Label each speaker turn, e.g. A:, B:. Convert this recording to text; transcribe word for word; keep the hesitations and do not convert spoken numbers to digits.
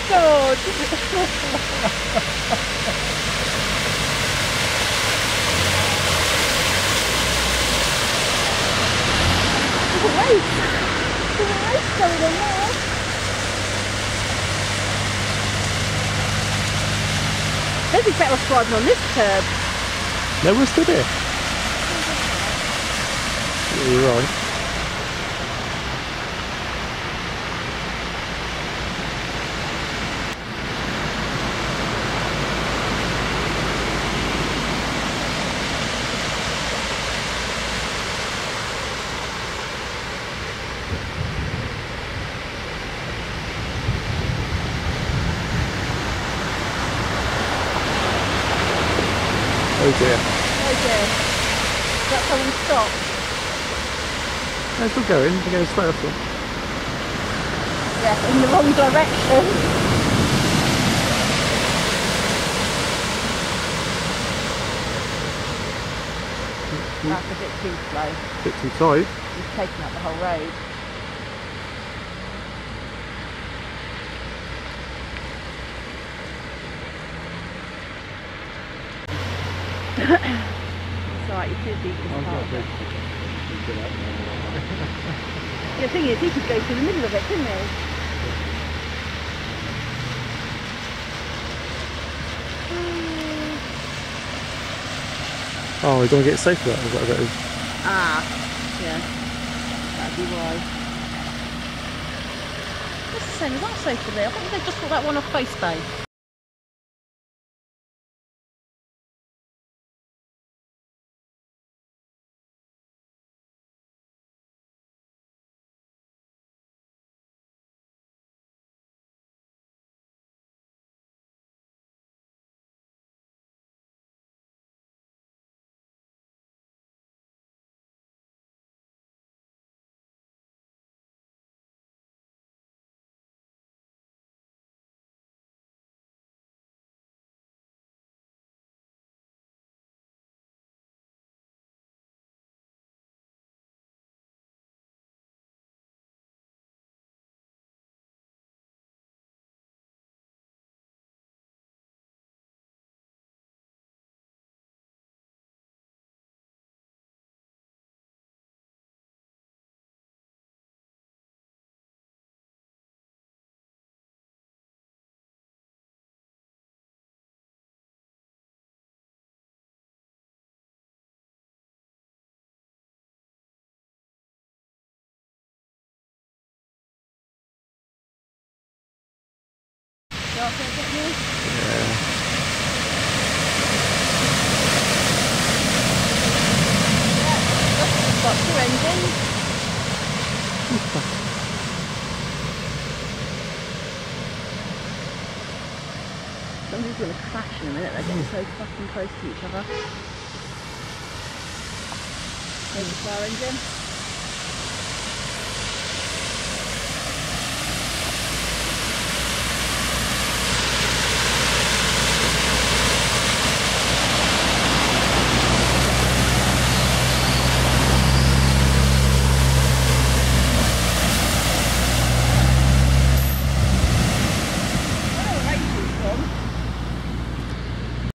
A: God! There's a race! There's a race going on now! I don't think better off driving on this curb.
B: No, we're still there. You're right. Oh dear.
A: Oh dear. Is that someone stopped?
B: No, it's still going. They're going straight off them.
A: Yeah, in the wrong direction. That's a bit too slow.
B: Bit too tight.
A: He's taken up the whole road. It's alright, you could be just part of it. The thing is, he could go through the middle of it, couldn't he?
B: Oh, we don't get safe for that. Is that what it is?
A: Ah, yeah. That'd be why. What's the same? Is that safe for there? I thought they just brought that one off Face Bay. You want to get me?
B: Yeah.
A: It's got two engines. Somebody's going to crash in a minute, they're getting so fucking close to each other. There's the car engine.